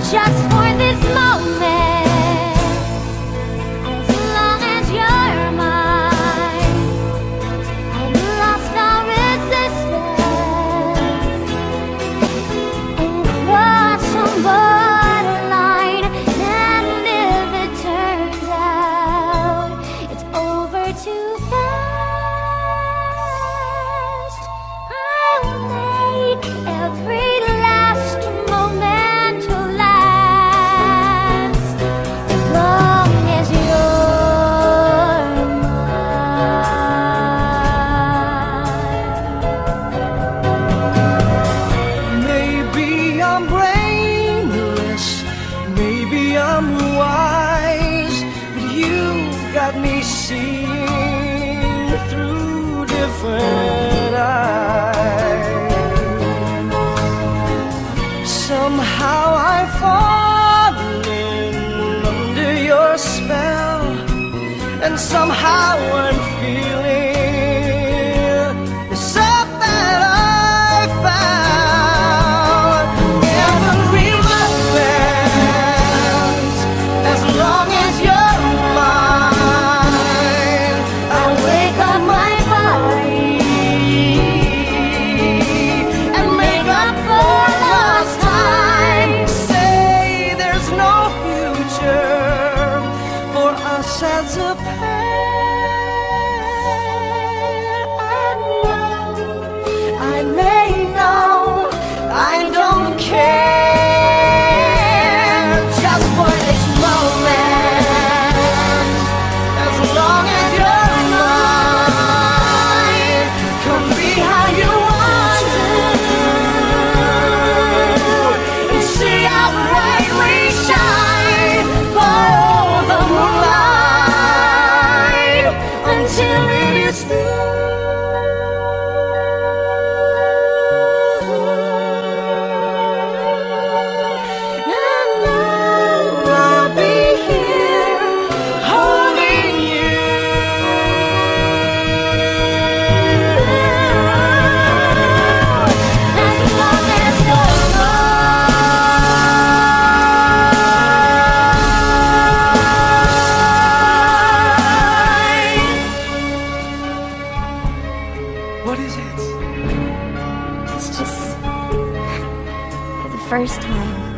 just for this moment. As long as you're mine, I've lost all resistance and crossed some borderline. And if it turns out it's over too fast, I'll make every last moment to last. As long as you're mine. Maybe I'm brainless, maybe I'm wise, but you got me seeing through different eyes. Somehow I've fallen under your spell, and somehow I'm feeling the stuff that I found. Every moment, as long as you're mine, I'll wake up my body and make up for lost time. Say there's no future for us as a pair. And now I may know I don't care, just for this moment. As long as you're mine, come be how you want to, and see how bright we shine. Follow the moonlight until it is through. And I'll be here holding you. As long as you're mine. What is it? It's just for the first time